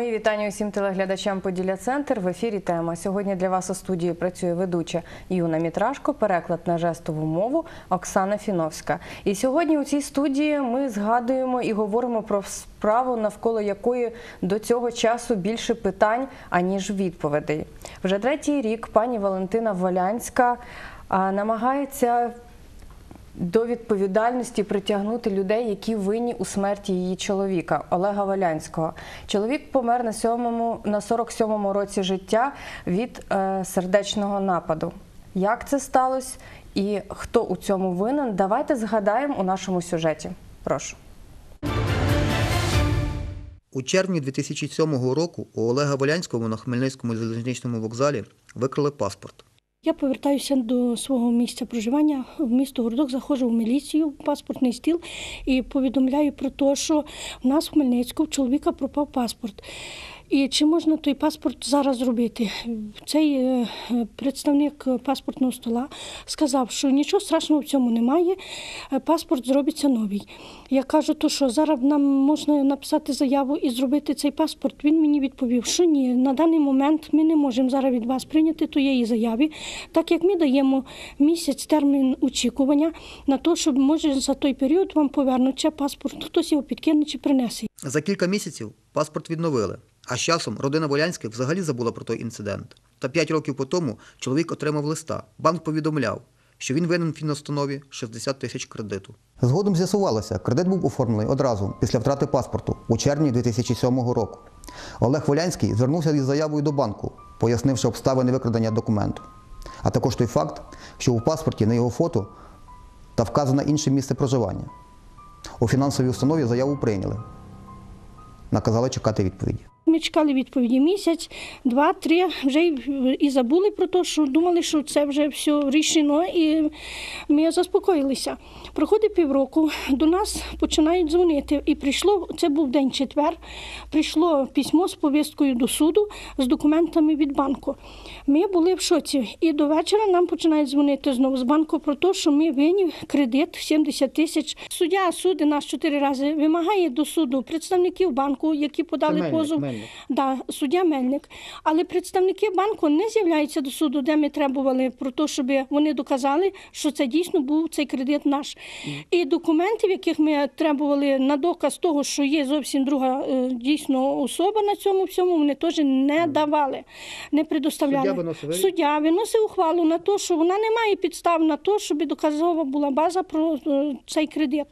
Мої вітання усім телеглядачам «Поділля-Центр». В ефірі тема. Сьогодні для вас у студії працює ведуча Юна Мітрашко, переклад на жестову мову Оксана Фіновська. І сьогодні у цій студії ми згадуємо і говоримо про справу, навколо якої до цього часу більше питань, аніж відповідей. Вже третій рік пані Валентина Волянська намагається до відповідальності притягнути людей, які винні у смерті її чоловіка Олега Волянського. Чоловік помер на 47-му році життя від сердечного нападу. Як це сталося і хто у цьому винен, давайте згадаємо у нашому сюжеті. Прошу. У червні 2007 року у Олега Волянського на Хмельницькому залізничному вокзалі викрали паспорт. Я повертаюся до свого місця проживання в місто Городок, заходжу в міліцію, в паспортний стіл і повідомляю про те, що в нас в Хмельницькому в чоловіка пропав паспорт. І чи можна той паспорт зараз зробити? Цей представник паспортного стола сказав, що нічого страшного в цьому немає, паспорт зробиться новий. Я кажу, то що зараз нам можна написати заяву і зробити цей паспорт? Він мені відповів, що ні, на даний момент ми не можемо зараз від вас прийняти тієї заяви, так як ми даємо місяць термін очікування на те, щоб може за той період вам повернуть паспорт, хтось його підкине чи принесе. За кілька місяців паспорт відновили. А з часом родина Волянських взагалі забула про той інцидент. Та 5 років по тому чоловік отримав листа. Банк повідомляв, що він винен фінустанові 60 тисяч кредиту. Згодом з'ясувалося, кредит був оформлений одразу після втрати паспорту у червні 2007 року. Олег Волянський звернувся із заявою до банку, пояснивши обставини викрадення документу. А також той факт, що у паспорті на його фото та вказано інше місце проживання. У фінансовій установі заяву прийняли. Наказали чекати відповіді. Ми чекали відповіді місяць, 2-3, вже і забули про те, що думали, що це вже все рішено, і ми заспокоїлися. Проходить півроку, до нас починають дзвонити, і прийшло, це був день четвер, прийшло письмо з повісткою до суду, з документами від банку. Ми були в шоці, і до вечора нам починають дзвонити знову з банку про те, що ми винні кредит 70 тисяч. Суддя судить нас 4 рази, вимагає до суду представників банку, які подали позов. Да, суддя Мельник. Але представники банку не з'являються до суду, де ми требували про те, щоб вони доказали, що це дійсно був цей кредит наш. І документів, яких ми требували на доказ того, що є зовсім друга дійсно особа на цьому всьому, вони теж не давали, не предоставляли. Суддя виносив ухвалу на те, що вона не має підстав на те, щоб доказова була база про цей кредит.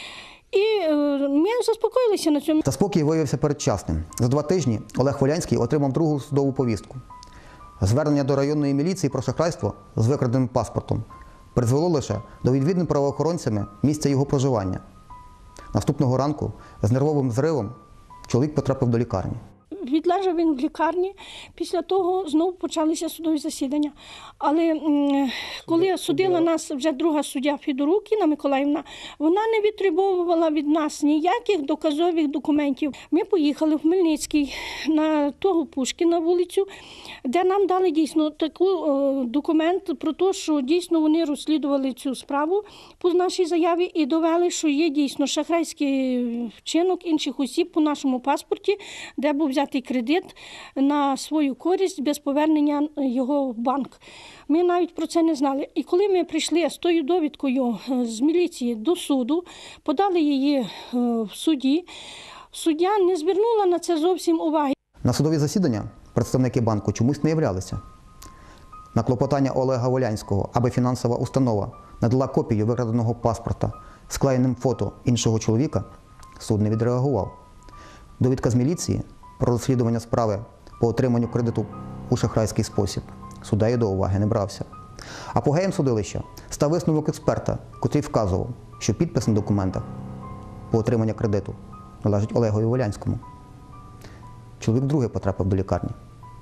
І ми заспокоїлися на цьому. Та спокій виявився передчасним. За 2 тижні Олег Волянський отримав другу судову повістку. Звернення до районної міліції про шахрайство з викраденим паспортом призвело лише до відвідин правоохоронцями місця його проживання. Наступного ранку з нервовим зривом чоловік потрапив до лікарні. Відлежав він в лікарні, після того знову почалися судові засідання. Але коли судила нас вже друга суддя Федорук Інна Миколаївна, вона не відтребовувала від нас ніяких доказових документів. Ми поїхали в Хмельницький на того Пушкіна вулицю, де нам дали дійсно такий документ про те, що дійсно вони розслідували цю справу по нашій заяві і довели, що є дійсно шахрайський вчинок інших осіб по нашому паспорті, де був взятий кредит на свою користь без повернення його в банк. Ми навіть про це не знали. І коли ми прийшли з тою довідкою з міліції до суду, подали її в суді, суддя не звернула на це зовсім уваги. На судові засідання представники банку чомусь не являлися. На клопотання Олега Волянського, аби фінансова установа надала копію викраденого паспорта з вклеєним фото іншого чоловіка, суд не відреагував. Довідка з міліції про розслідування справи по отриманню кредиту у шахрайський спосіб суддею до уваги не брався. Апогеєм судилища став висновок експерта, котрий вказував, що підпис на документах по отриманню кредиту належить Олегові Волянському. Чоловік вдруге потрапив до лікарні.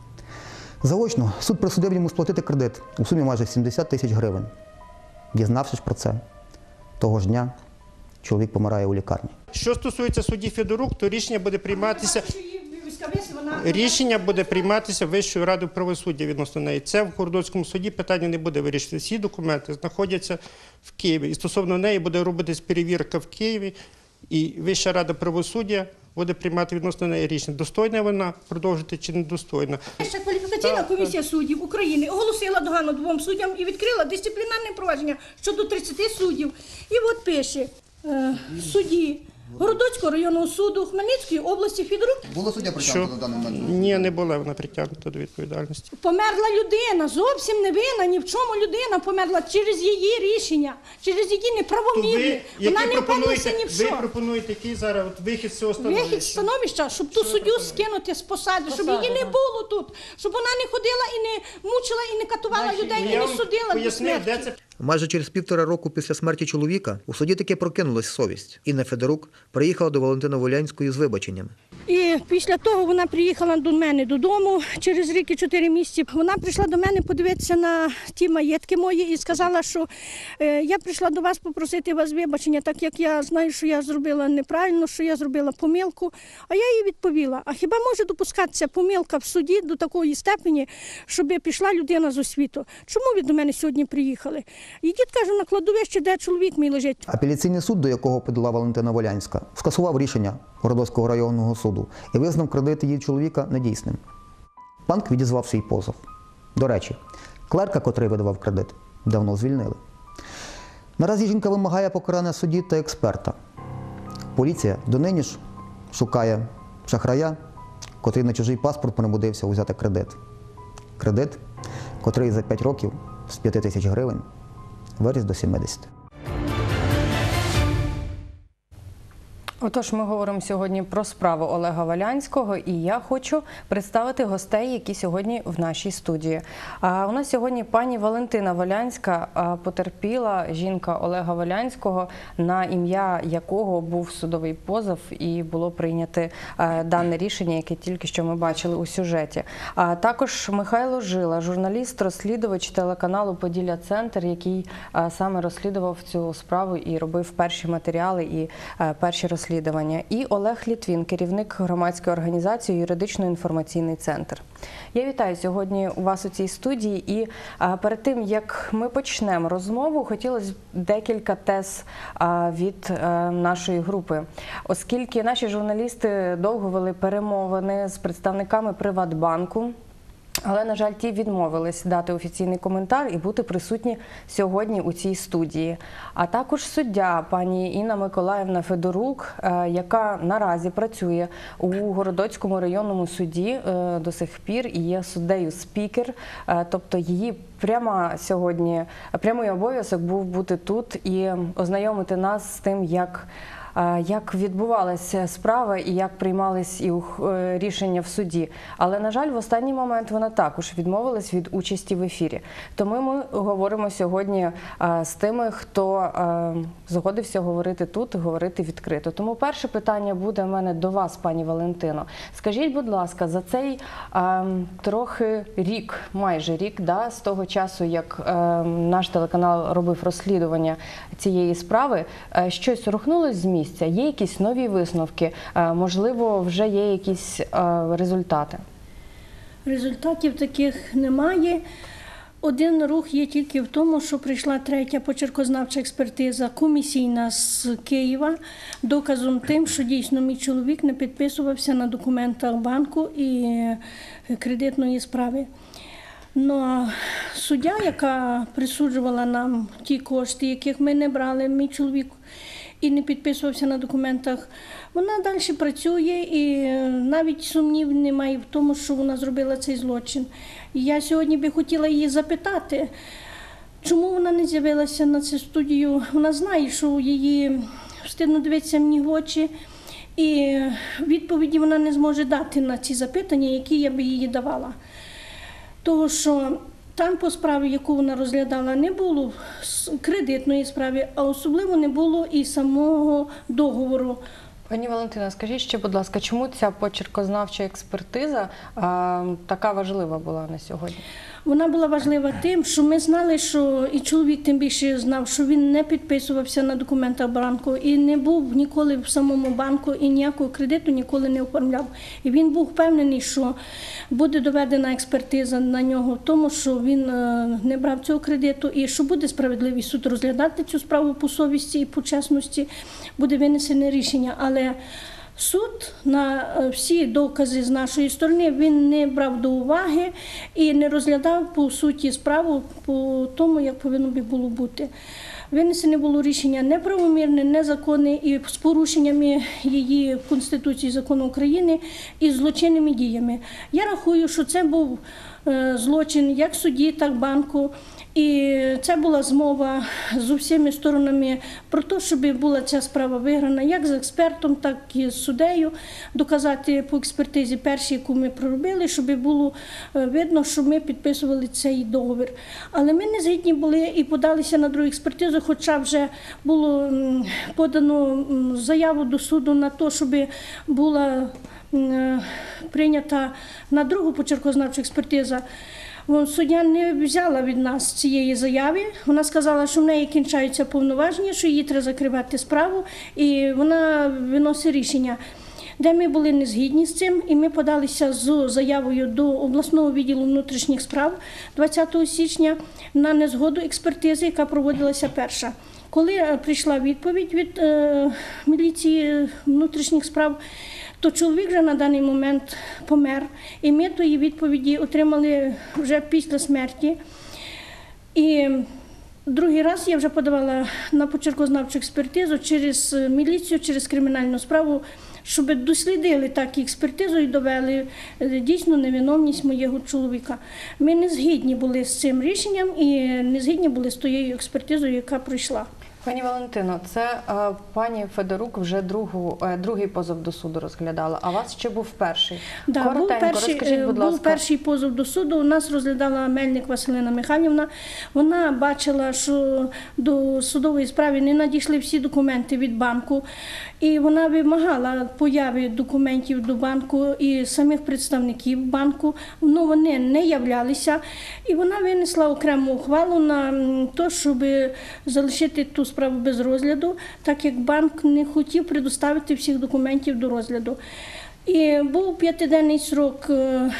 Заочно суд присудив йому сплатити кредит у сумі майже 70 тисяч гривень. Дізнавшись про це, того ж дня чоловік помирає у лікарні. Що стосується судді Федорук, то рішення буде прийматися Вищою радою правосуддя відносно неї. Це в Городоцькому суді питання не буде вирішити. Всі документи знаходяться в Києві. І стосовно неї буде робитись перевірка в Києві. І Вища рада правосуддя буде приймати відносно неї рішення, достойна вона продовжити чи недостойна. Ще кваліфікаційна комісія суддів України оголосила догану 2 суддям і відкрила дисциплінарне провадження щодо 30 суддів. І от пише судді Городоцького районного суду Хмельницької області Федорук. Було суддя Що? Ні, не була вона притягнута до відповідальності. Померла людина, зовсім не винна, ні в чому людина померла через її рішення, через її неправомірні. Вона не впевнилася ні в ви що. пропонуєте який зараз от вихід з цього становища? Вихід з становища, щоб ту суддю скинути з посади, щоб її не було тут, щоб вона не ходила і не мучила, і не катувала людей, і Я не вам судила до пояснив, де смерті. це Майже через 1,5 року після смерті чоловіка у суді таки прокинулась совість. Інна Федорук приїхала до Валентини Волянської з вибаченнями. І після того вона приїхала до мене додому через рік і 4 місяці. Вона прийшла до мене подивитися на ті маєтки мої і сказала, що я прийшла до вас попросити вас вибачення, так як я знаю, що я зробила неправильно, що я зробила помилку. А я їй відповіла, а хіба може допускатися помилка в суді до такої степені, щоб пішла людина з освіту? Чому ви до мене сьогодні приїхали? Йдіть, кажу, на кладовище, де чоловік мій лежить. Апеляційний суд, до якого подала Валентина Волянська, скасував рішення Городоцького районного суду і визнав кредит її чоловіка недійсним. Банк відізвав свій позов. До речі, клерка, котрий видавав кредит, давно звільнили. Наразі жінка вимагає покарання судді та експерта. Поліція донині ж шукає шахрая, котрий на чужий паспорт принудився взяти кредит. Кредит, котрий за 5 років з 5 тисяч гривень виріс до 70. Отож, ми говоримо сьогодні про справу Олега Волянського, і я хочу представити гостей, які сьогодні в нашій студії. У нас сьогодні пані Валентина Волянська, потерпіла жінка Олега Волянського, на ім'я якого був судовий позов і було прийнято дане рішення, яке тільки що ми бачили у сюжеті. Також Михайло Жила, журналіст-розслідувач телеканалу «Поділля-Центр», який саме розслідував цю справу і робив перші матеріали і перші розслідування. І Олег Літвін, керівник громадської організації «Юридично-інформаційний центр». Я вітаю сьогодні у вас у цій студії, і перед тим, як ми почнемо розмову, хотілося б декілька тез від нашої групи. Оскільки наші журналісти довго вели перемовини з представниками Приватбанку, але, на жаль, ті відмовились дати офіційний коментар і бути присутні сьогодні у цій студії. А також суддя пані Інна Миколаївна Федорук, яка наразі працює у Городоцькому районному суді до сих пір і є суддею-спікер, тобто її прямий обов'язок був бути тут і ознайомити нас з тим, як відбувалася справа і як приймались рішення в суді. Але, на жаль, в останній момент вона також відмовилась від участі в ефірі. Тому ми говоримо сьогодні з тими, хто згодився говорити тут і говорити відкрито. Тому перше питання буде в мене до вас, пані Валентино. Скажіть, будь ласка, за цей трохи рік, майже рік, з того часу, як наш телеканал робив розслідування цієї справи, щось рухнулось з місця? Є якісь нові висновки? Можливо, вже є якісь результати? Результатів таких немає. Один рух є тільки в тому, що прийшла 3-я почеркознавча експертиза комісійна з Києва, доказом тим, що дійсно мій чоловік не підписувався на документах банку і кредитної справи. Но суддя, яка присуджувала нам ті кошти, яких ми не брали, мій чоловік, і не підписувався на документах, вона далі працює і навіть сумнів немає в тому, що вона зробила цей злочин. І я сьогодні би хотіла її запитати, чому вона не з'явилася на цю студію. Вона знає, що її встидно дивитися мені в очі, і відповіді вона не зможе дати на ці запитання, які я би їй давала. Того, що там по справі, яку вона розглядала, не було кредитної справи, а особливо не було і самого договору. Пані Валентина, скажіть ще, будь ласка, чому ця почеркознавча експертиза така важлива була на сьогодні? Вона була важлива тим, що ми знали, що і чоловік тим більше знав, що він не підписувався на документах банку і не був ніколи в самому банку і ніякого кредиту ніколи не оформляв. І він був впевнений, що буде доведена експертиза на нього в тому, що він не брав цього кредиту і що буде справедливий суд розглядати цю справу по совісті і по чесності, буде винесене рішення. Але Суд на всі докази з нашої сторони він не брав до уваги і не розглядав по суті справу по тому, як повинно би було бути. Винесене було рішення неправомірне, незаконне і з порушеннями її Конституції, закону України і злочинними діями. Я рахую, що це був злочин як судді, так і банку. І це була змова з усіма сторонами про те, щоб була ця справа виграна як з експертом, так і з суддею, доказати по експертизі першій, яку ми проробили, щоб було видно, що ми підписували цей договір. Але ми не згідні були і подалися на другу експертизу, хоча вже було подано заяву до суду на те, щоб була прийнята на другу почеркознавчу експертизу. Суддя не взяла від нас цієї заяви. Вона сказала, що в неї кінчаються повноваження, що їй треба закривати справу, і вона виносить рішення, де ми були не згідні з цим, і ми подалися з заявою до обласного відділу внутрішніх справ 20 січня на незгоду експертизи, яка проводилася перша. Коли прийшла відповідь від міліції внутрішніх справ, то чоловік вже на даний момент помер, і ми тої відповіді отримали вже після смерті. І другий раз я вже подавала на почеркознавчу експертизу через міліцію, через кримінальну справу, щоб дослідили так і експертизу і довели дійсно невиновність моєго чоловіка. Ми не згідні були з цим рішенням і не згідні були з тією експертизою, яка пройшла. Пані Валентино, це пані Федорук вже другий позов до суду розглядала, а у вас ще був перший. Да, Коротенько, розкажіть, будь ласка. Був перший позов до суду, у нас розглядала Мельник Василина Михайлівна. Вона бачила, що до судової справи не надійшли всі документи від банку, і вона вимагала появи документів до банку і самих представників банку, але вони не являлися, і вона винесла окрему ухвалу на те, щоб залишити ту справу без розгляду, так як банк не хотів предоставити всіх документів до розгляду. І був 5-денний срок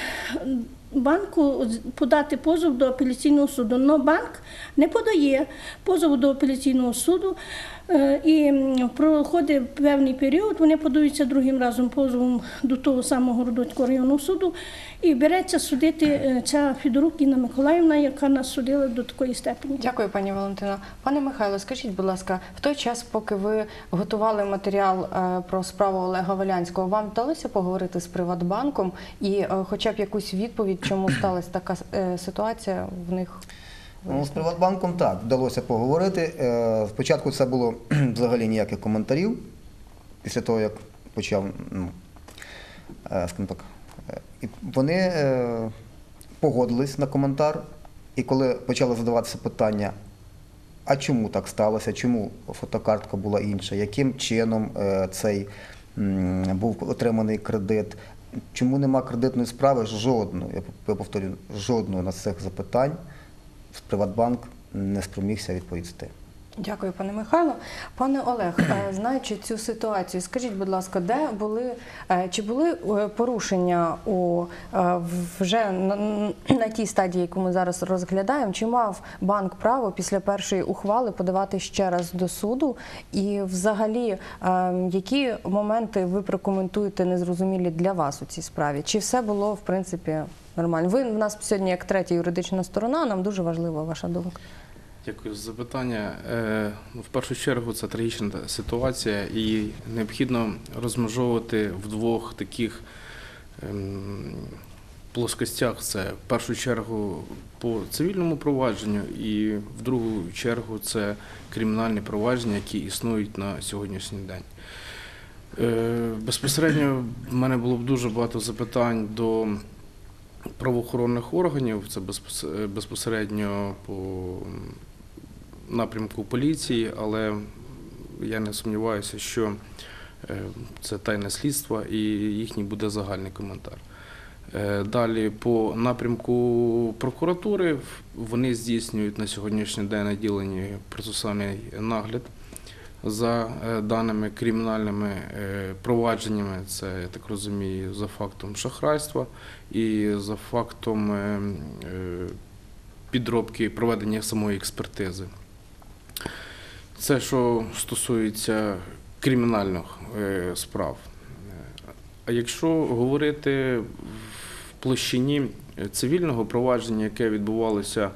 банку подати позов до апеляційного суду. Но банк не подає позову до апеляційного суду, і проходить певний період, вони подаються другим разом позовом до того самого Городоцького районного суду, і береться судити ця Федорук Інна Миколаївна, яка нас судила до такої степені. Дякую, пані Валентино. Пане Михайло, скажіть, будь ласка, в той час, поки ви готували матеріал про справу Олега Волянського, вам вдалося поговорити з Приватбанком і хоча б якусь відповідь, чому сталася така ситуація в них? Ну, з Приватбанком так, вдалося поговорити. Спочатку це було взагалі ніяких коментарів, після того, як почав, скажімо так, і вони погодились на коментар, і коли почали задаватися питання, а чому так сталося, чому фотокартка була інша, яким чином цей був отриманий кредит, чому нема кредитної справи, жодної, я повторюю, жодного на цих запитань Приватбанк не спромігся відповісти. Дякую, пане Михайло. Пане Олег, знаючи цю ситуацію, скажіть, будь ласка, чи були порушення вже на тій стадії, яку ми зараз розглядаємо, чи мав банк право після першої ухвали подавати ще раз до суду? І взагалі, які моменти ви прокоментуєте незрозумілі для вас у цій справі? Чи все було, в принципі, нормально? Ви в нас сьогодні як третя юридична сторона, нам дуже важлива ваша думка. Дякую за запитання. В першу чергу це трагічна ситуація і необхідно розмежовувати в двох таких плоскостях. Це в першу чергу по цивільному провадженню і в другу чергу це кримінальні провадження, які існують на сьогоднішній день. Безпосередньо в мене було б дуже багато запитань до правоохоронних органів, це безпосередньо по напрямку поліції, але я не сумніваюся, що це тайне слідство і їхній буде загальний коментар. Далі по напрямку прокуратури вони здійснюють на сьогоднішній день наділені процесуальний нагляд за даними кримінальними провадженнями, це, я так розумію, за фактом шахрайства і за фактом підробки проведення самої експертизи. Це, що стосується кримінальних справ. А якщо говорити в площині цивільного провадження, яке відбувалося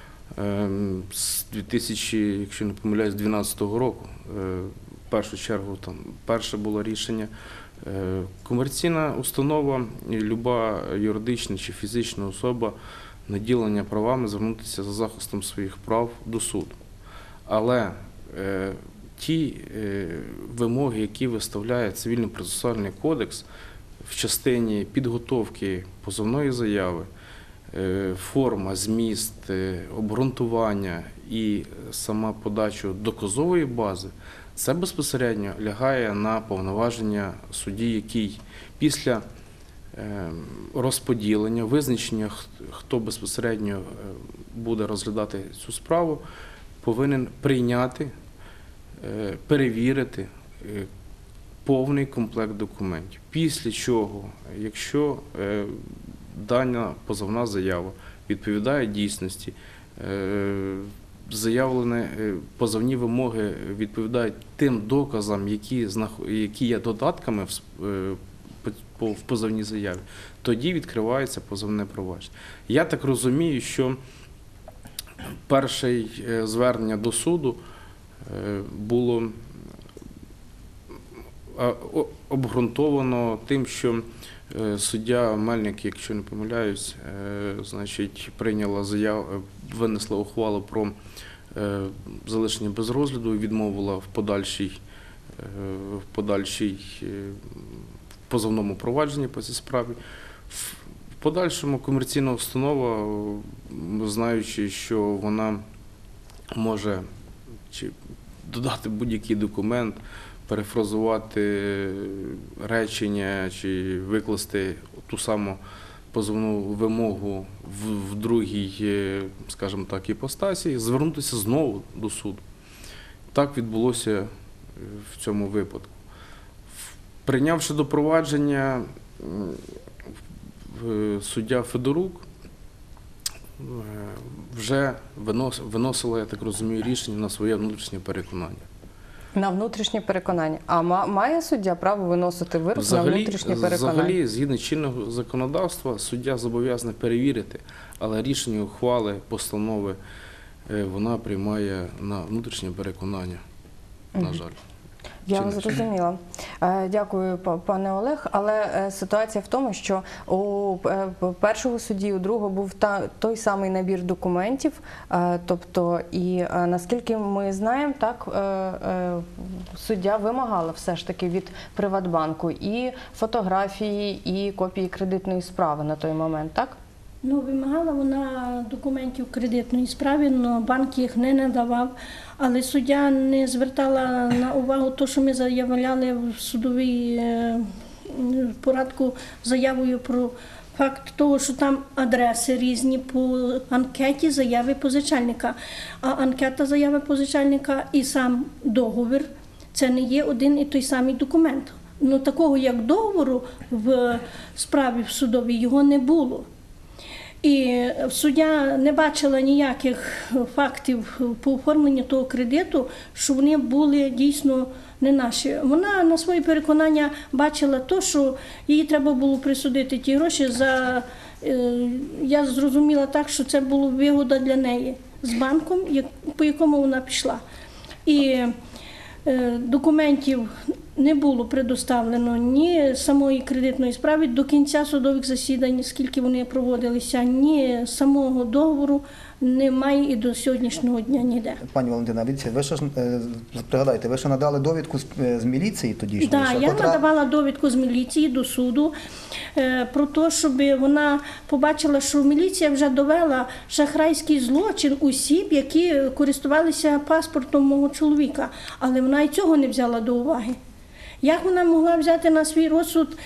з 2000, якщо не помиляюсь, 2012 року, в першу чергу там перше було рішення, комерційна установа, люба юридична чи фізична особа наділення правами звернутися за захистом своїх прав до суду. Але ті вимоги, які виставляє Цивільно-процесуальний кодекс в частині підготовки позовної заяви, форма, зміст, обґрунтування і сама подача доказової бази, це безпосередньо лягає на повноваження судді, який після розподілення, визначення, хто безпосередньо буде розглядати цю справу, повинен прийняти, перевірити повний комплект документів. Після чого, якщо дана позовна заява відповідає дійсності, заявлені позовні вимоги відповідають тим доказам, які є додатками в позовній заяві, тоді відкривається позовне провадження. Я так розумію, що перше звернення до суду було обґрунтовано тим, що суддя Мельник, якщо не помиляюсь, значить, прийняла заяву, винесла ухвалу про залишення без розгляду і відмовила в подальшій позовному провадженні по цій справі. В подальшому комерційна установа, знаючи, що вона може чи додати будь-який документ, перефразувати речення чи викласти ту саму позовну вимогу в другій, скажімо так, іпостасі, звернутися знову до суду. Так відбулося в цьому випадку. Прийнявши до провадження, суддя Федорук вже виносила, я так розумію, рішення на своє внутрішнє переконання. На внутрішнє переконання. А має суддя право виносити вирок на внутрішнє переконання? Взагалі, згідно чинного законодавства, суддя зобов'язаний перевірити, але рішення ухвали, постанови вона приймає на внутрішнє переконання, на жаль. Я вас зрозуміла. Дякую, пане Олег. Але ситуація в тому, що у першого судді, у другого був той самий набір документів. Тобто, і наскільки ми знаємо, так, суддя вимагала все ж таки від Приватбанку і фотографії, і копії кредитної справи на той момент, так? Ну, вимагала вона документів кредитної справи, але банк їх не надавав. Але суддя не звертала на увагу те, що ми заявляли в судовій порадку заявою про факт того, що там адреси різні по анкеті заяви позичальника. А анкета заяви позичальника і сам договір – це не є один і той самий документ. Ну, такого, як договору в справі в судовій, його не було. І суддя не бачила ніяких фактів по оформленню того кредиту, що вони були дійсно не наші. Вона на своє переконання бачила те, що їй треба було присудити ті гроші за, я зрозуміла так, що це була вигода для неї з банком, по якому вона пішла. І документів не було предоставлено ні самої кредитної справи до кінця судових засідань, скільки вони проводилися, ні самого договору немає і до сьогоднішнього дня ніде. Пані Валентина, ви що пригадайте, ви що надали довідку з міліції тоді? Так, я надавала довідку з міліції до суду про те, щоб вона побачила, що міліція вже довела шахрайський злочин осіб, які користувалися паспортом мого чоловіка, але вона і цього не взяла до уваги. Як вона могла взяти на свій розсуд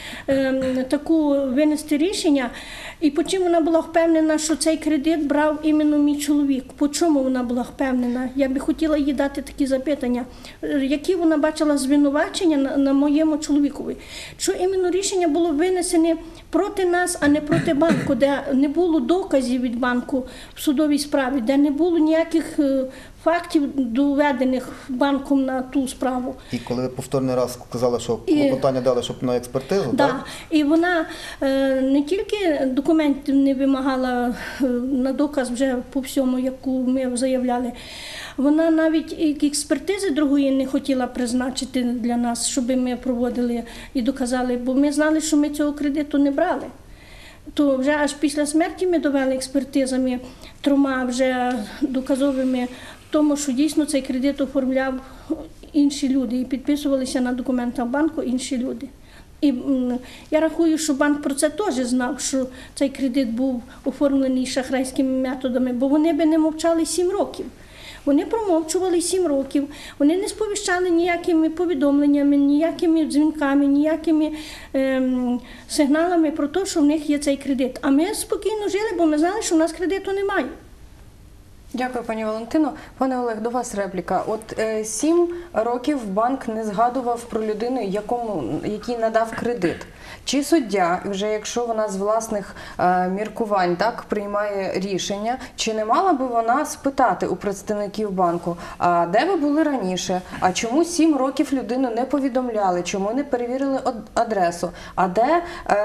винести рішення, і по чому вона була впевнена, що цей кредит брав іменно мій чоловік? По чому вона була впевнена? Я би хотіла їй дати такі запитання. Які вона бачила звинувачення на моєму чоловікові? Що іменно рішення було винесене проти нас, а не проти банку, де не було доказів від банку в судовій справі, де не було ніяких фактів, доведених банком на ту справу. І коли ви повторний раз сказали, що І- клопотання дали, щоб на експертизу, Да. так? І вона не тільки документів не вимагала на доказ вже по всьому, яку ми заявляли, вона навіть і експертизи другої не хотіла призначити для нас, щоб ми проводили і доказали, бо ми знали, що ми цього кредиту не брали. То вже аж після смерті ми довели експертизами 3 вже доказовими тому, що дійсно цей кредит оформляв інші люди і підписувалися на документах банку інші люди. І я рахую, що банк про це теж знав, що цей кредит був оформлений шахрайськими методами, бо вони би не мовчали 7 років. Вони промовчували 7 років, вони не сповіщали ніякими повідомленнями, ніякими дзвінками, ніякими сигналами про те, що в них є цей кредит. А ми спокійно жили, бо ми знали, що в нас кредиту немає. Дякую, пані Валентино. Пане Олег, до вас репліка. От 7 років банк не згадував про людину, який надав кредит. Чи суддя, вже якщо вона з власних міркувань так приймає рішення, чи не мала би вона спитати у представників банку, а де ви були раніше, а чому 7 років людину не повідомляли, чому не перевірили адресу, а де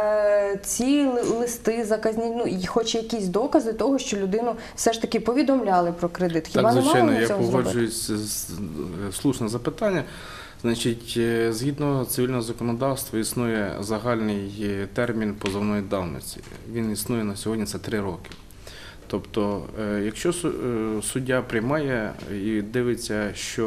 ці листи заказні, ну і хоч якісь докази того, що людину все ж таки повідомляли про кредит. Хіба Так, не звичайно, мали я цього зробити? погоджуюсь з слушне запитання. Значить, згідно цивільного законодавства існує загальний термін позовної давності. Він існує на сьогодні, це 3 роки. Тобто, якщо суддя приймає і дивиться, що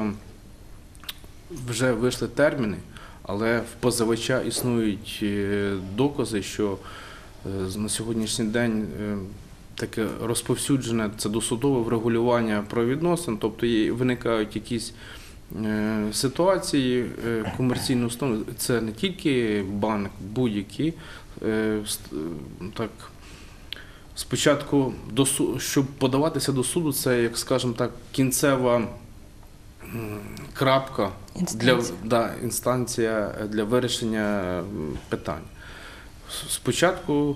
вже вийшли терміни, але в позивача існують докази, що на сьогоднішній день таке розповсюджене це досудове врегулювання правовідносин, тобто виникають якісь ситуації комерційної установи, це не тільки банк, будь-які. Так, спочатку, щоб подаватися до суду, це, як скажемо так, кінцева крапка, інстанція для вирішення питань. Спочатку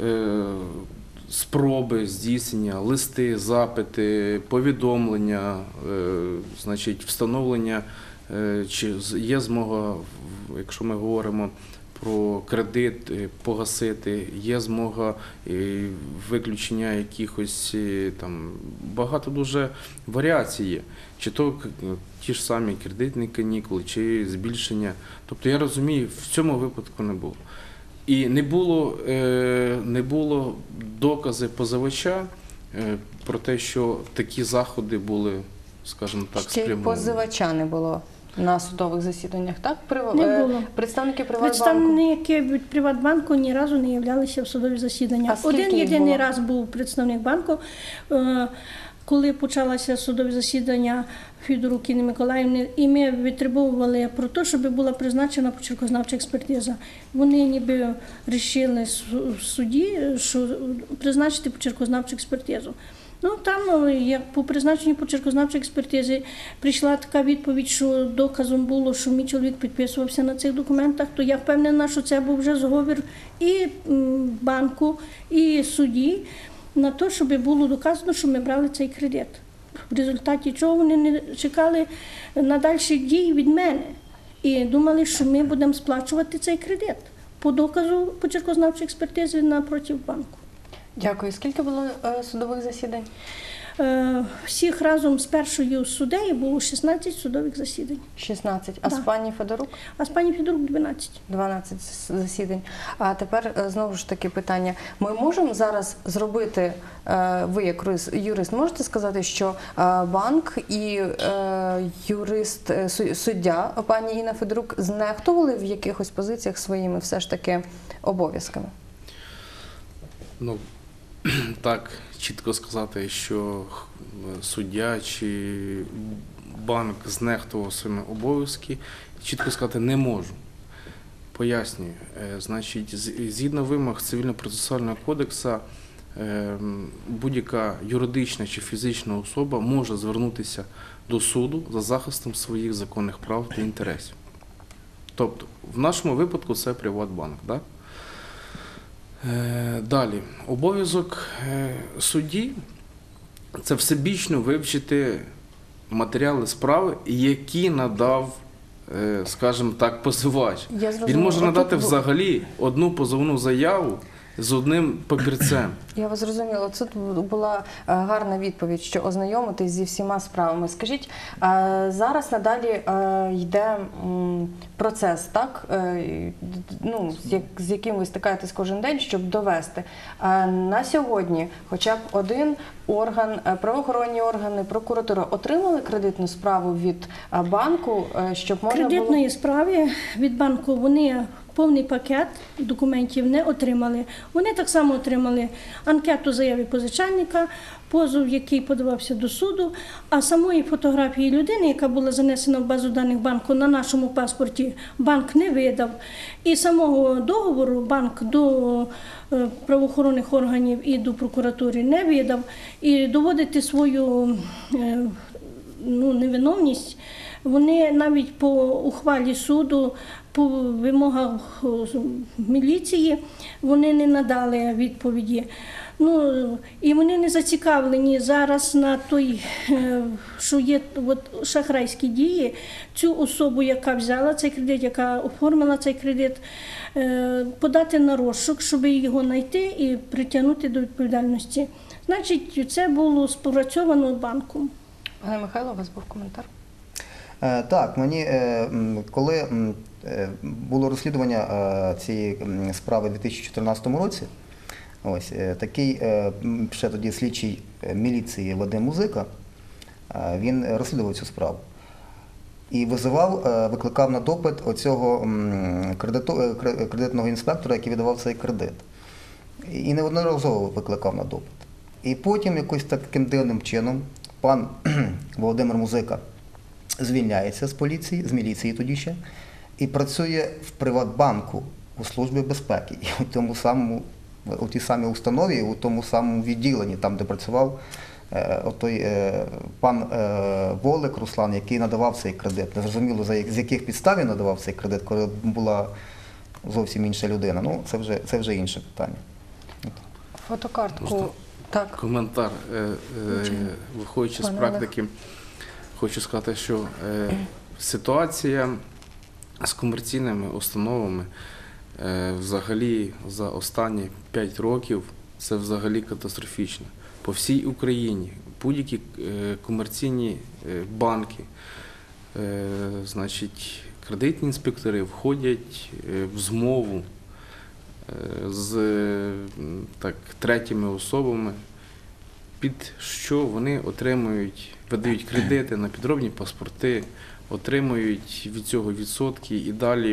спроби здійснення, листи, запити, повідомлення, значить, встановлення, чи є змога, якщо ми говоримо про кредит, погасити, є змога виключення якихось, там, багато дуже варіацій є. Чи то ті ж самі кредитні канікули, чи збільшення. Тобто я розумію, в цьому випадку не було. І не було докази позивача про те, що такі заходи були, скажімо так, Ще й спрямовані. позивача не було на судових засіданнях, так? Не було. Представники Приватбанку? Представники від Приватбанку ні разу не являлися в судові засідання. А скільки Один їх єдиний було? раз був представник банку, коли почалося судове засідання Федорукіни Миколаївни, і ми витребовували про те, щоб була призначена почеркознавча експертиза. Вони ніби вирішили в суді, що призначити почеркознавчу експертизу. Ну, там, як по призначенню почеркознавчої експертизи, прийшла така відповідь, що доказом було, що мій чоловік підписувався на цих документах, то я впевнена, що це був вже зговір і банку, і судді на те, щоб було доказано, що ми брали цей кредит. В результаті чого вони не чекали на дальші дії від мене і думали, що ми будемо сплачувати цей кредит по доказу почеркознавчої експертизи напроти банку. Дякую. Скільки було судових засідань? Всіх разом з першою суддею було 16 судових засідань, 16. А Да. з пані Федорук? а з пані Федорук 12. 12 засідань. А тепер знову ж таки питання. Ми можемо зараз зробити, ви як юрист, можете сказати, що банк і суддя пані Інна Федорук знехтували в якихось позиціях своїми все ж таки обов'язками? Ну, так, чітко сказати, що суддя чи банк знехтував своїми обов'язки, чітко сказати не можу. Пояснюю. Значить, згідно вимог Цивільно-процесуального кодексу, будь-яка юридична чи фізична особа може звернутися до суду за захистом своїх законних прав та інтересів. Тобто, в нашому випадку це Приватбанк, так? Далі, обов'язок судді – це всебічно вивчити матеріали справи, які надав, скажімо так, позивач. Я зрозуміла. Він може надати Отут взагалі одну позовну заяву з одним папірцем. Я вас зрозуміла. Це була гарна відповідь, що ознайомитись зі всіма справами. Скажіть, зараз надалі йде процес, так? Ну, з яким ви стикаєтесь кожен день, щоб довести. На сьогодні хоча б один орган, правоохоронні органи, прокуратура отримали кредитну справу від банку, щоб можна було... Кредитної справи від банку вони повний пакет документів не отримали. Вони так само отримали анкету заяви позичальника, позов, який подавався до суду, а самої фотографії людини, яка була занесена в базу даних банку на нашому паспорті, банк не видав. І самого договору банк до правоохоронних органів і до прокуратури не видав. І доводити свою невиновність вони навіть по ухвалі суду, по вимогах міліції, вони не надали відповіді. І вони не зацікавлені зараз на той, що є шахрайські дії, цю особу, яка взяла цей кредит, яка оформила цей кредит, подати на розшук, щоб його знайти і притягнути до відповідальності. Значить, це було спрацьовано банком. Пане Михайло, у вас був коментар? Так, мені, коли було розслідування цієї справи у 2014 році, ось, такий ще тоді слідчий міліції Вадим Музика, він розслідував цю справу. І викликав на допит оцього кредитного інспектора, який видавав цей кредит. І неодноразово викликав на допит. І потім якось таким дивним чином пан Володимир Музика звільняється з поліції, з міліції тоді ще, і працює в Приватбанку у Службі безпеки. І у тій самій установі, у тому самому відділенні, там, де працював отой пан Волик Руслан, який надавав цей кредит. Незрозуміло, з яких підстав він надавав цей кредит, коли була зовсім інша людина. Ну, це вже інше питання. Фотокартку. Так. Коментар. Виходячи з практики, хочу сказати, що ситуація з комерційними установами взагалі за останні 5 років це взагалі катастрофічно. По всій Україні будь-які комерційні банки, значить, кредитні інспектори входять в змову з третіми особами, під що вони видають кредити на підробні паспорти, отримують від цього відсотки і далі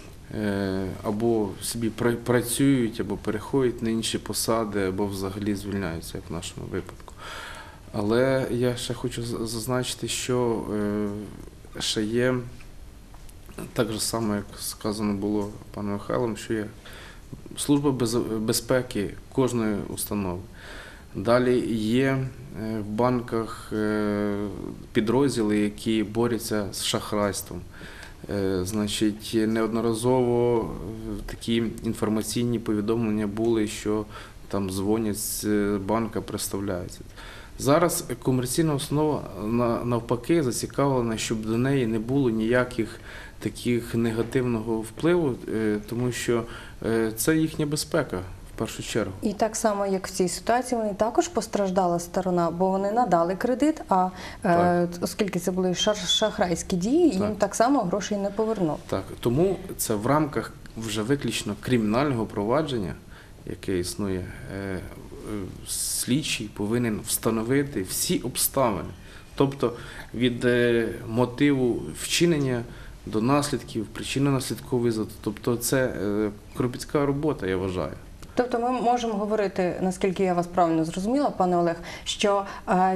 або собі працюють, або переходять на інші посади, або взагалі звільняються, як в нашому випадку. Але я ще хочу зазначити, що ще є, так же само, як сказано було паном Михайлом, що є Служба безпеки кожної установи. Далі є в банках підрозділи, які борються з шахрайством. Значить, неодноразово такі інформаційні повідомлення були, що там дзвонять з банка, представляються. Зараз комерційна установа навпаки зацікавлена, щоб до неї не було ніяких таких негативного впливу, тому що це їхня безпека в першу чергу. І так само, як в цій ситуації, вони також постраждала сторона, бо вони надали кредит, а оскільки це були шахрайські дії, їм так само грошей не повернув. Так, тому це в рамках вже виключно кримінального провадження, яке існує, слідчий повинен встановити всі обставини. Тобто від мотиву вчинення до наслідків, причинно-наслідковий зв'язок. Тобто це кропітка робота, я вважаю. Тобто ми можемо говорити, наскільки я вас правильно зрозуміла, пане Олег, що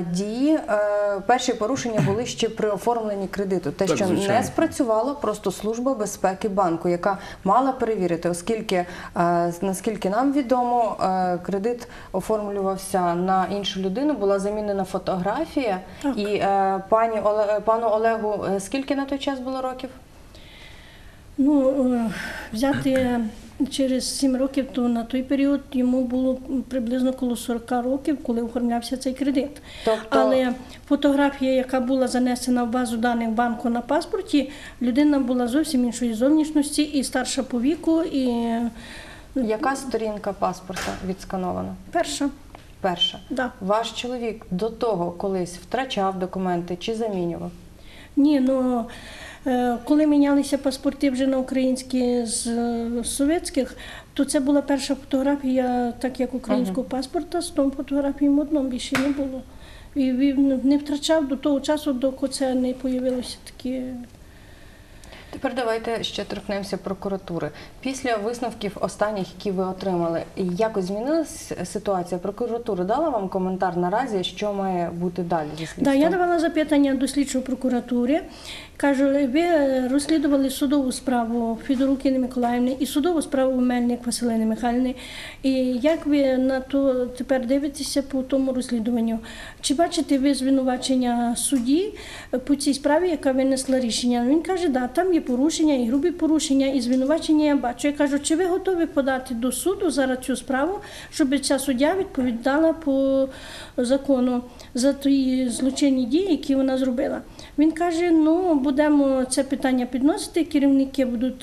перші порушення були ще при оформленні кредиту. Те, що не спрацювало, просто Служба безпеки банку, яка мала перевірити, оскільки, наскільки нам відомо, кредит оформлювався на іншу людину, була замінена фотографія. Так. І пану Олегу скільки на той час було років? Взяти через 7 років, то на той період йому було приблизно коло 40 років, коли оформлявся цей кредит. Тобто- Але фотографія, яка була занесена в базу даних банку на паспорті, людина була зовсім іншої зовнішності, і старша по віку, і Яка сторінка паспорта відсканована? перша. Перша. Да. Ваш чоловік до того колись втрачав документи чи замінював? Ні, ну коли мінялися паспорти вже на українські з совєтських, то це була перша фотографія, так як українського паспорта, з тим фотографією одному більше не було. І він не втрачав до того часу, доки це не з'явилося такі. Тепер давайте ще торкнемося прокуратури. Після висновків останніх, які ви отримали, якось змінилася ситуація? Прокуратура дала вам коментар наразі, що має бути далі зі слідством? Да, я давала запитання до слідчої прокуратури. Кажу, ви розслідували судову справу Федорукіни Миколаївни і судову справу Мельник Василини Михайлівни. І як ви на то тепер дивитеся по тому розслідуванню? Чи бачите ви звинувачення судді по цій справі, яка винесла рішення? Він каже, да, там є порушення, і грубі порушення, і звинувачення я бачу. Я кажу, чи ви готові подати до суду зараз цю справу, щоб ця суддя відповідала по закону за ті злочинні дії, які вона зробила? Він каже, ну, будемо це питання підносити, керівники будуть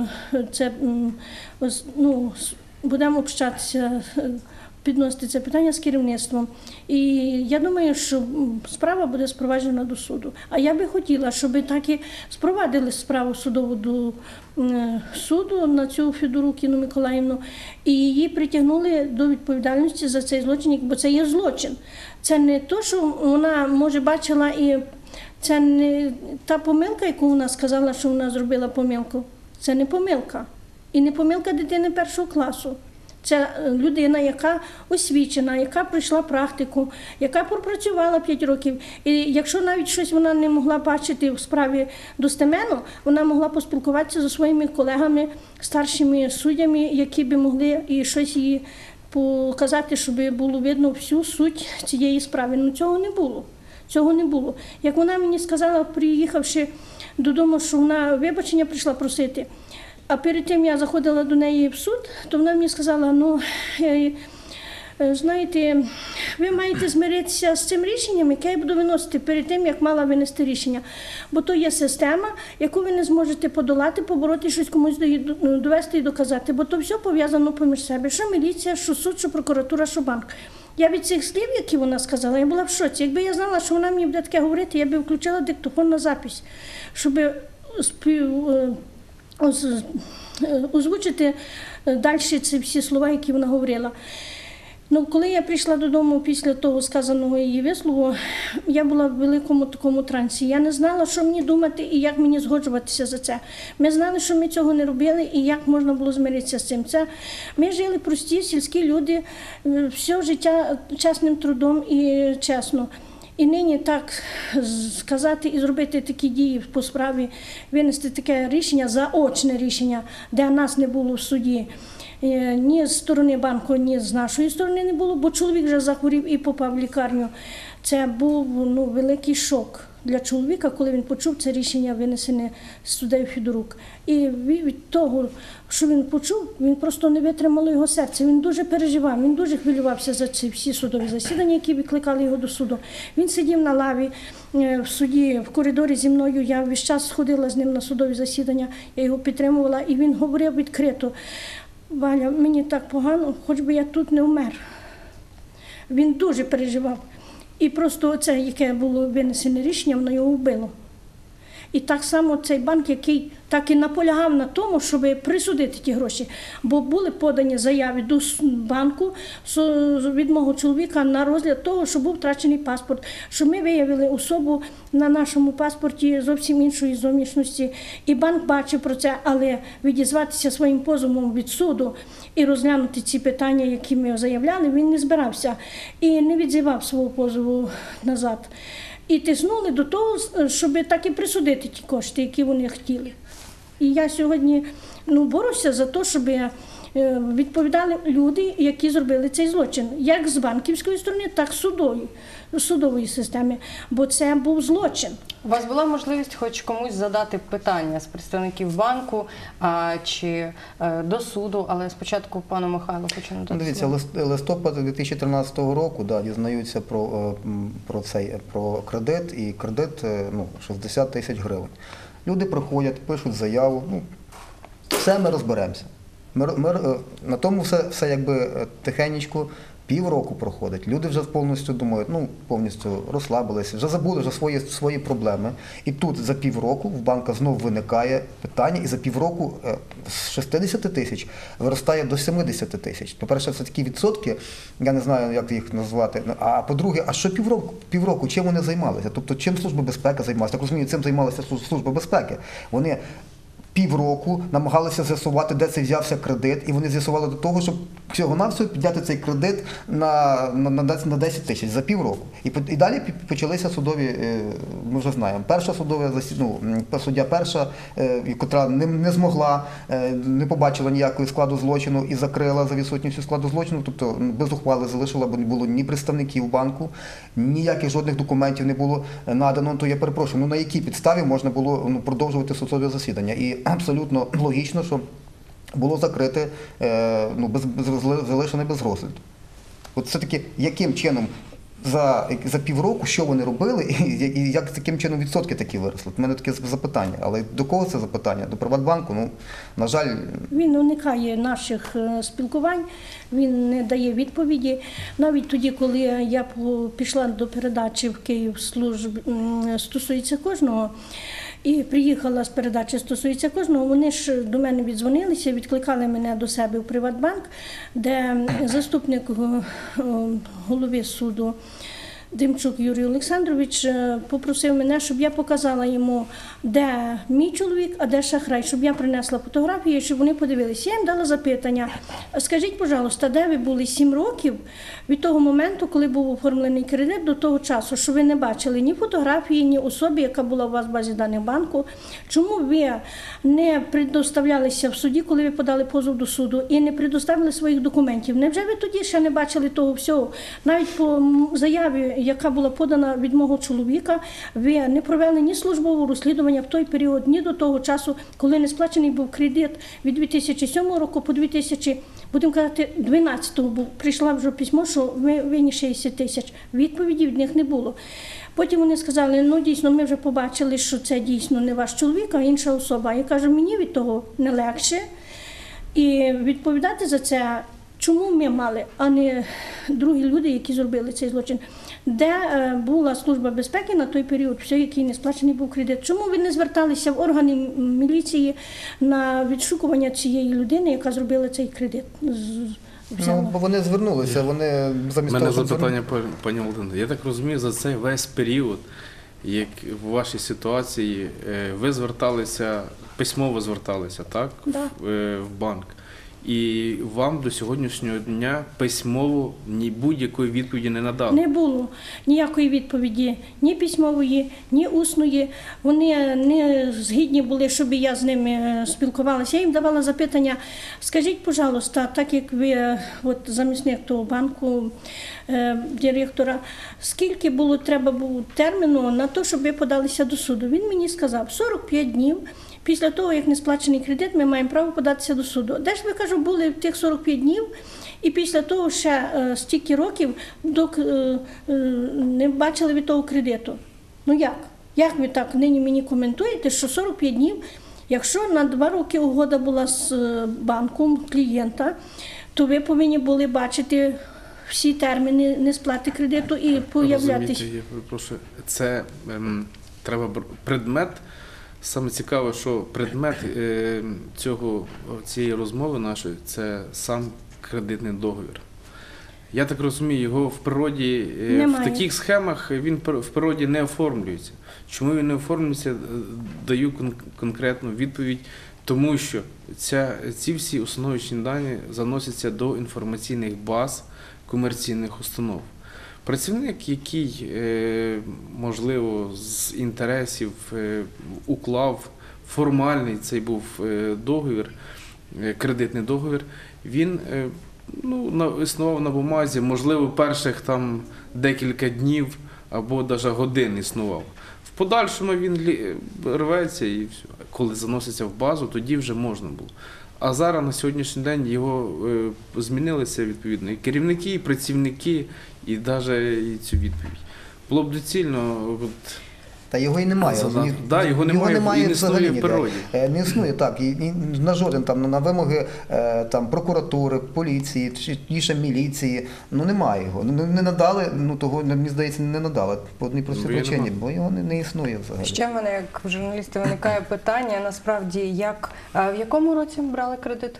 будемо общатися, підносити це питання з керівництвом. І я думаю, що справа буде спроваджена до суду. А я би хотіла, щоб так і спровадили справу судову до суду на цю Федорукіну Миколаївну і її притягнули до відповідальності за цей злочин, бо це є злочин. Це не те, що вона, може, бачила і це не та помилка, яку вона сказала, що вона зробила помилку. Це не помилка. І не помилка дитини першого класу. Це людина, яка освічена, яка пройшла практику, яка пропрацювала 5 років. І якщо навіть щось вона не могла бачити в справі достеменно, вона могла поспілкуватися зі своїми колегами, старшими суддями, які би могли і щось їй показати, щоб було видно всю суть цієї справи. Ну цього не було. Цього не було. Як вона мені сказала, приїхавши додому, що вона вибачення прийшла просити, а перед тим я заходила до неї в суд, то вона мені сказала, ну, знаєте, ви маєте змиритися з цим рішенням, яке я буду виносити перед тим, як мала винести рішення. Бо то є система, яку ви не зможете подолати, побороти, щось комусь довести і доказати. Бо то все пов'язано поміж себе. Що міліція, що суд, що прокуратура, що банк. Я від цих слів, які вона сказала, я була в шоці. Якби я знала, що вона мені буде таке говорити, я б включила диктофон на запись, щоб озвучити далі ці всі слова, які вона говорила. Ну, коли я прийшла додому після того сказаного її вислову, я була в великому такому трансі. Я не знала, що мені думати і як мені згоджуватися за це. Ми знали, що ми цього не робили і як можна було змиритися з цим. Ми жили прості, сільські люди, все життя чесним трудом і чесно. І нині так сказати і зробити такі дії по справі, винести таке рішення, заочне рішення, де нас не було в суді, ні з сторони банку, ні з нашої сторони не було, бо чоловік вже захворів і попав в лікарню. Це був великий шок для чоловіка, коли він почув це рішення, винесене суддею Федорук. І від того, що він почув, він просто не витримало його серце. Він дуже переживав, він дуже хвилювався за ці всі судові засідання, які викликали його до суду. Він сидів на лаві в суді, в коридорі зі мною. Я весь час ходила з ним на судові засідання, я його підтримувала, і він говорив відкрито: Валя, мені так погано, хоч би я тут не вмер. Він дуже переживав. І просто це, яке було винесене рішення, воно його вбило. І так само цей банк, який так і наполягав на тому, щоб присудити ті гроші. Бо були подані заяви до банку від мого чоловіка на розгляд того, що був втрачений паспорт, що ми виявили особу на нашому паспорті зовсім іншої зовнішності. І банк бачив про це, але відізватися своїм позовом від суду і розглянути ці питання, які ми заявляли, він не збирався і не відзивав свого позову назад. І тиснули до того, щоб так і присудити ті кошти, які вони хотіли. І я сьогодні борюся за те, щоб відповідали люди, які зробили цей злочин. Як з банківської сторони, так і з судової системи. Бо це був злочин. У вас була можливість хоч комусь задати питання з представників банку чи до суду, але спочатку пану Михайлу хочу надати Дивіться, слово. листопад 2013 року, дізнаються про кредит, і кредит 60 тисяч гривень. Люди приходять, пишуть заяву, все ми розберемося. На тому все якби тихенечко. Півроку проходить, люди вже повністю думають, повністю розслабилися, вже забули свої проблеми. І тут за півроку в банка знову виникає питання, і за півроку з 60 тисяч виростає до 70 тисяч. По-перше, це такі відсотки, я не знаю, як їх назвати. А по-друге, а що півроку, чим вони займалися? Тобто, чим Служба безпеки займалася? Так розумію, цим займалася Служба безпеки. Вони півроку намагалися з'ясувати, де це взявся кредит, і вони з'ясували до того, щоб всього-навсього підняти цей кредит на 10 тисяч за півроку. І далі почалися судові, ми вже знаємо, перша судова суддя перша, котра не змогла, не побачила ніякого складу злочину і закрила за відсутністю складу злочину, тобто без ухвали залишила, бо не було ні представників банку, ніяких жодних документів не було надано, то я перепрошую, на якій підставі можна було продовжувати судове засідання. І абсолютно логічно, що було закрите, залишене без розгляду. От все-таки, яким чином за півроку, що вони робили, і яким чином відсотки такі виросли? У мене таке запитання. Але до кого це запитання? До Приватбанку? На жаль... Він уникає наших спілкувань, він не дає відповіді. Навіть тоді, коли я пішла до передачі в Київ стосується кожного, і приїхала з передачі «Стосується кожного», вони ж до мене віддзвонилися, відкликали мене до себе в Приватбанк, де заступник голови суду Демчук Юрій Олександрович попросив мене, щоб я показала йому, де мій чоловік, а де шахрай, щоб я принесла фотографії, щоб вони подивилися. Я їм дала запитання. Скажіть, пожалуйста, де ви були 7 років від того моменту, коли був оформлений кредит, до того часу, що ви не бачили ні фотографії, ні особи, яка була у вас в базі даних банку? Чому ви не предоставлялися в суді, коли ви подали позов до суду, і не предоставили своїх документів? Невже ви тоді ще не бачили того всього? Навіть по заяві, яка була подана від мого чоловіка, ви не провели ні службового розслідування в той період, ні до того часу, коли не сплачений був кредит від 2007 року по 2012 був. Прийшла вже письмо, що ви винні 60 тисяч. Відповіді від них не було. Потім вони сказали, дійсно, ми вже побачили, що це дійсно не ваш чоловік, а інша особа. Я кажу, мені від того не легше. І відповідати за це, чому ми мали, а не другі люди, які зробили цей злочин. Де була Служба безпеки на той період, який не сплачений був кредит? Чому ви не зверталися в органи міліції на відшукування цієї людини, яка зробила цей кредит? Бо вони звернулися, вони замість того, щоб... запитання, пані Володимире. Я так розумію, за цей весь період, як в вашій ситуації, ви зверталися, письмово зверталися, так? Да. В банк. І вам до сьогоднішнього дня письмово ні будь-якої відповіді не надали? Не було ніякої відповіді, ні письмової, ні усної. Вони не згідні були, щоб я з ними спілкувалася. Я їм давала запитання, скажіть, пожалуйста, так як ви замісник того банку, директора, скільки треба було терміну на те, щоб ви подалися до суду? Він мені сказав, 45 днів. Після того, як не сплачений кредит, ми маємо право податися до суду. Де ж ви, кажу, були в тих 45 днів, і після того ще стільки років не бачили від того кредиту? Як? Як ви так нині мені коментуєте, що 45 днів, якщо на 2 роки угода була з банком клієнта, то ви повинні були бачити всі терміни несплати кредиту і появлятися. Розумієте, я перепрошую, це треба предмет. Саме цікаве, що предмет цієї розмови нашої – це сам кредитний договір. Я так розумію, його в природі, в таких схемах він в природі не оформлюється. Чому він не оформлюється, даю конкретну відповідь. Тому що ці всі установочні дані заносяться до інформаційних баз комерційних установ. Працівник, який, можливо, з інтересів уклав формальний цей був договір, кредитний договір, він існував на бумазі, можливо, перших декілька днів або навіть годин існував. В подальшому він рветься і все. Коли заноситься в базу, тоді вже можна було. А зараз на сьогоднішній день його змінилися відповідно і керівники, і працівники, і навіть і цю відповідь. Було б доцільно. Та його і немає. Да, його немає, і не існує в природі. Не існує, так. І на жоден там, на вимоги прокуратури, поліції, чи більше міліції, немає його. Не надали, того, мені здається, не надали. По одній простій причині, бо його не існує взагалі. Ще в мене, як в журналіста, виникає питання, насправді, в якому році брали кредит?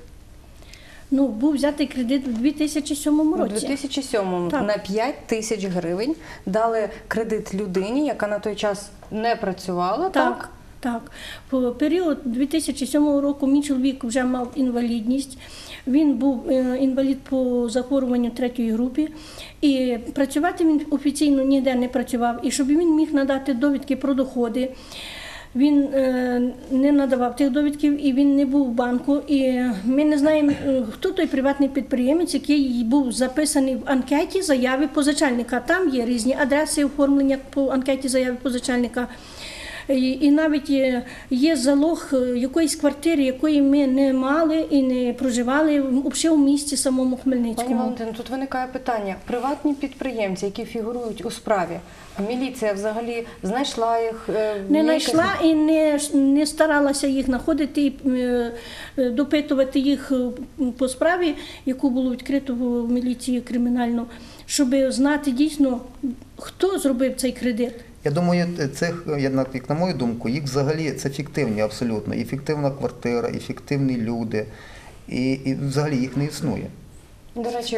Був взятий кредит у 2007 У році. 2007-му Так. на 5 тисяч гривень дали кредит людині, яка на той час не працювала, так? Так. По період 2007 року мій чоловік вже мав інвалідність. Він був інвалід по захворюванню 3-ї групи. І працювати він офіційно ніде не працював. І щоб він міг надати довідки про доходи, він не надавав тих довідків, і він не був в банку. І ми не знаємо, хто той приватний підприємець, який був записаний в анкеті заяви позичальника. Там є різні адреси оформлення по анкеті заяви позичальника. І навіть є залог якоїсь квартири, якої ми не мали і не проживали взагалі в місті самому Пані Хмельницькому. Валентино, тут виникає питання. Приватні підприємці, які фігурують у справі, міліція взагалі знайшла їх? Не знайшла і не старалася їх знаходити і допитувати їх по справі, яку було відкрито в міліції кримінально, щоб знати дійсно, хто зробив цей кредит. Я думаю, як на мою думку, їх взагалі це фіктивні абсолютно. І фіктивна квартира, і фіктивні люди, і взагалі їх не існує. До речі,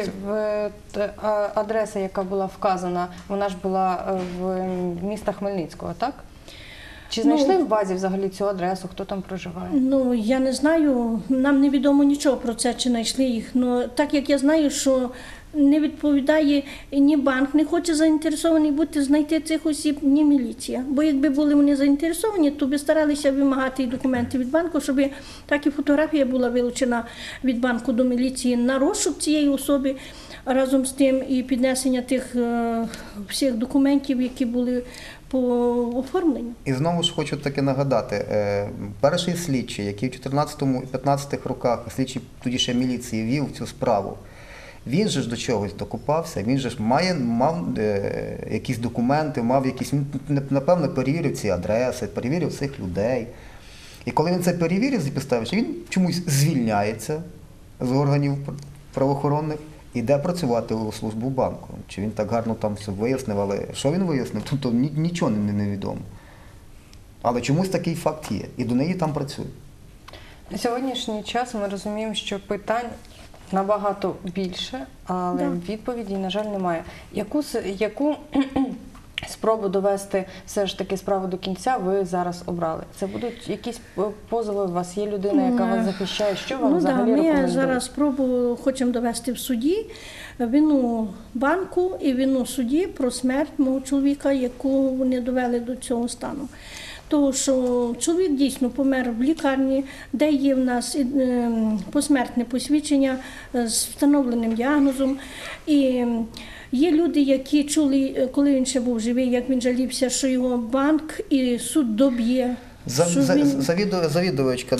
адреса, яка була вказана, вона ж була в міста Хмельницького, так? Чи знайшли в базі взагалі цю адресу, хто там проживає? Я не знаю, нам не відомо нічого про це, чи знайшли їх. Так як я знаю, що не відповідає ні банк, не хоче заінтересований бути знайти цих осіб, ні міліція. Бо якби були вони заінтересовані, то би старалися вимагати і документи від банку, щоб так і фотографія була вилучена від банку до міліції на розшук цієї особи, разом з тим і піднесення тих всіх документів, які були по оформленню. І знову ж хочу таки нагадати, перший слідчий, який в 14-15 роках, слідчий тоді ще міліції, вів цю справу, він же ж до чогось докупався, він же ж мав якісь документи, він, напевно, перевірив ці адреси, перевірив цих людей. І коли він це перевірив, запідставивши, він чомусь звільняється з органів правоохоронних, іде працювати у службу банку. Чи він так гарно там все вияснив, але що він вияснив, то нічого не відомо. Але чомусь такий факт є, і до неї там працює. На сьогоднішній час ми розуміємо, що питань набагато більше, але відповіді, на жаль, немає. Яку спробу довести все ж таки справу до кінця ви зараз обрали? Це будуть якісь позови, у вас є людина, яка вас захищає? Що вам взагалі рекомендують? Ми зараз спробу хочемо довести в суді вину банку і вину судді про смерть мого чоловіка, яку вони довели до цього стану. Тому що чоловік дійсно помер в лікарні, де є в нас посмертне посвідчення з встановленим діагнозом. І є люди, які чули, коли він ще був живий, як він жалівся, що його банк і суд доб'є. Завідувачка,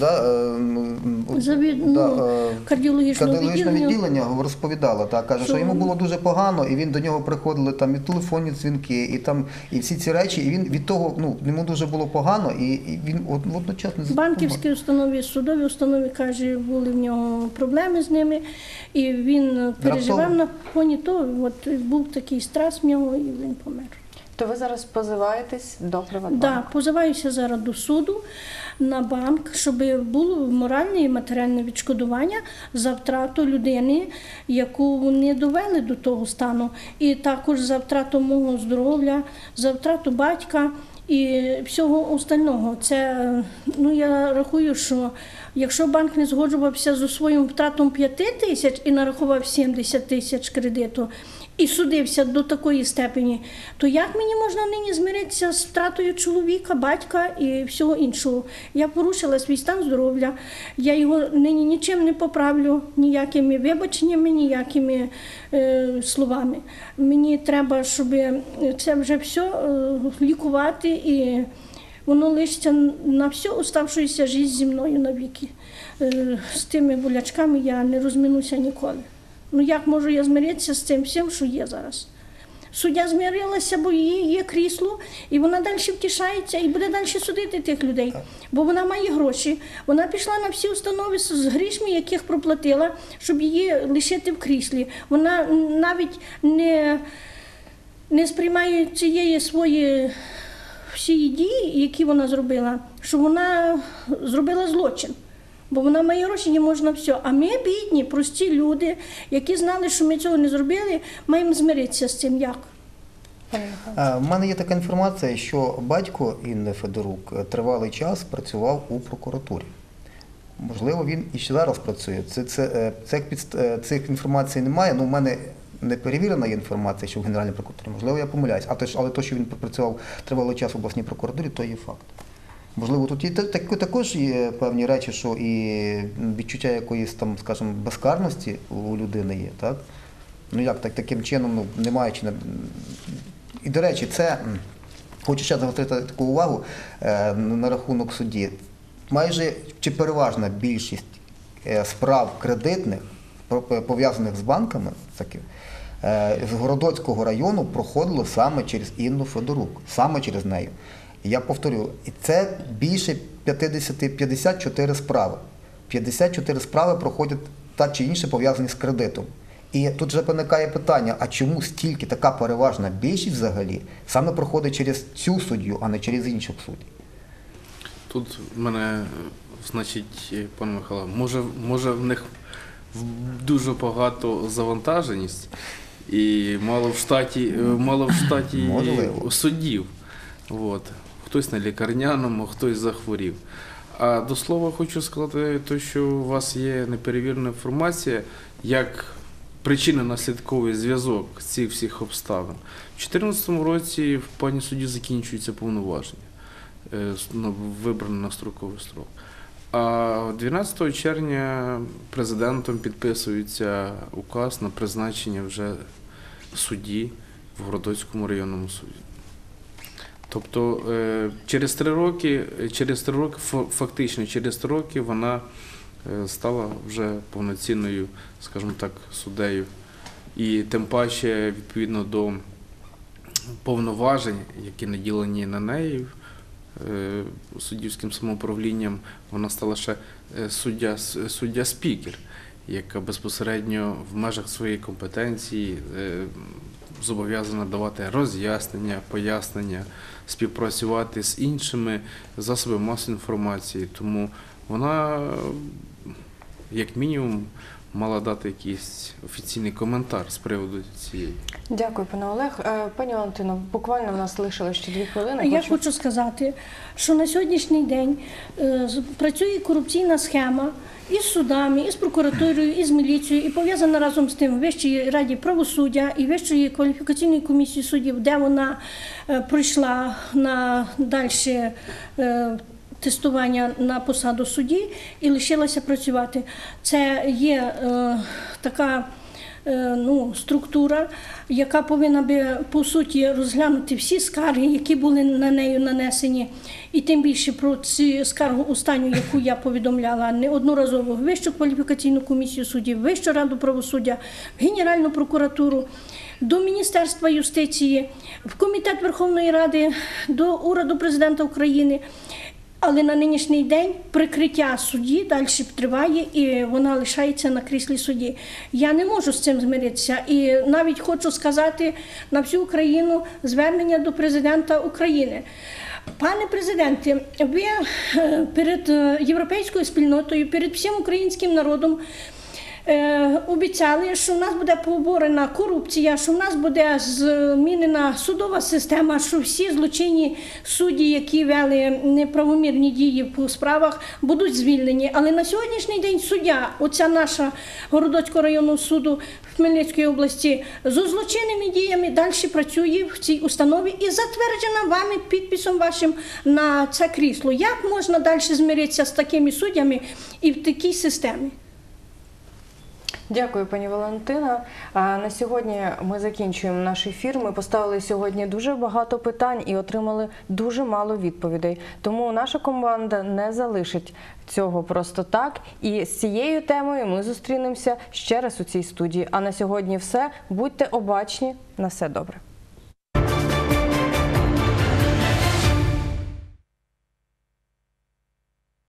кардіологічного відділення розповідала, каже, що йому було дуже погано, і він до нього приходили там і телефонні дзвінки, і всі ці речі, і він від того, йому дуже було погано, і він одночасно... В банківській установі, судовій установі, каже, були в нього проблеми з ними, і він переживав на фоні того, був такий стрес в нього, і він помер. То ви зараз позиваєтесь до Приватбанку? Так, позиваюся зараз до суду на банк, щоб було моральне і матеріальне відшкодування за втрату людини, яку не довели до того стану, і також за втрату мого здоров'я, за втрату батька і всього остального. Це, я рахую, що якщо банк не згоджувався зі своїм втратом 5 тисяч і нарахував 70 тисяч кредиту, і судився до такої степені, то як мені можна нині змиритися з втратою чоловіка, батька і всього іншого? Я порушила свій стан здоров'я, я його нині нічим не поправлю, ніякими вибаченнями, ніякими словами. Мені треба, щоб це вже все лікувати, і воно лишиться на всю оставшуюся життя зі мною навіки. З тими болячками я не розминуся ніколи. Ну як можу я змиритися з цим всім, що є зараз? Суддя змирилася, бо її є крісло, і вона далі втішається і буде далі судити тих людей. Бо вона має гроші, вона пішла на всі установи з грішми, яких проплатила, щоб її лишити в кріслі. Вона навіть не сприймає цієї свої всі дії, які вона зробила, що вона зробила злочин. Бо вона має гроші, їй можна все. А ми, бідні, прості люди, які знали, що ми цього не зробили, маємо змиритися з цим. Як? В мене є така інформація, що батько Інни Федорук тривалий час працював у прокуратурі. Можливо, він і ще зараз працює. Цих інформацій немає, але в мене не перевірена є інформація, що в Генеральній прокуратурі. Можливо, я помиляюсь. Але те, що він працював тривалий час в обласній прокуратурі, то є факт. Можливо, тут і також є певні речі, що і відчуття якоїсь там, скажімо, безкарності у людини є, так? Ну як, таким чином, не маючи... І, до речі, це, хочу ще загострити таку увагу на рахунок судді. Майже чи переважна більшість справ кредитних, пов'язаних з банками, з Городоцького району проходило саме через Інну Федорук, саме через неї. І я повторю, і це більше 54 справи. 54 справи проходять так чи інше пов'язані з кредитом. І тут вже виникає питання, а чому стільки, така переважна більшість взагалі, саме проходить через цю суддю, а не через інших суддів? Тут в мене, значить, пане Михайло, може в них дуже багато завантаженість і мало в штаті суддів. От. Хтось на лікарняному, хтось захворів. А до слова хочу сказати, що у вас є неперевірена інформація, як причинно-наслідковий зв'язок цих всіх обставин. У 2014 році в пані судді закінчуються повноваження, вибрані на строковий строк. А 12 червня президентом підписується указ на призначення вже судді в Городоцькому районному суді. Тобто через 3 роки, фактично через 3 роки вона стала вже повноцінною, скажімо так, суддею. І тим паче, відповідно до повноважень, які наділені на неї суддівським самоуправлінням, вона стала ще суддя-спікер, яка безпосередньо в межах своєї компетенції зобов'язана давати роз'яснення, пояснення, співпрацювати з іншими засобами масової інформації. Тому вона, як мінімум, мала дати якийсь офіційний коментар з приводу цієї. Дякую, пане Олег. Пані Валентино, буквально в нас лишилось ще 2 хвилини. Я хочу сказати, що на сьогоднішній день працює корупційна схема і з судами, і з прокуратурою, і з міліцією, і пов'язана разом з тим Вищої раді правосуддя і Вищої кваліфікаційної комісії суддів, де вона пройшла на дальше тестування на посаду судді і лишилася працювати. Це є така структура, яка повинна би, по суті, розглянути всі скарги, які були на неї нанесені, і тим більше про цю скаргу останню, яку я повідомляла неодноразово в Вищу кваліфікаційну комісію суддів, Вищу раду правосуддя, в Генеральну прокуратуру, до Міністерства юстиції, в Комітет Верховної Ради, до Уряду Президента України. Але на нинішній день прикриття судді далі триває, і вона лишається на кріслі судді. Я не можу з цим змиритися. І навіть хочу сказати на всю Україну звернення до президента України. Пане президенте, ви перед європейською спільнотою, перед всім українським народом обіцяли, що в нас буде поборена корупція, що в нас буде змінена судова система, що всі злочинні судді, які вели неправомірні дії по справах, будуть звільнені. Але на сьогоднішній день суддя, оця наша Городоцького районного суду в Хмельницькій області, з злочинними діями далі працює в цій установі і затверджена вами підписом вашим на це крісло. Як можна далі змиритися з такими суддями і в такій системі? Дякую, пані Валентина. На сьогодні ми закінчуємо наш ефір. Ми поставили сьогодні дуже багато питань і отримали дуже мало відповідей. Тому наша команда не залишить цього просто так. І з цією темою ми зустрінемося ще раз у цій студії. А на сьогодні все. Будьте обачні. На все добре.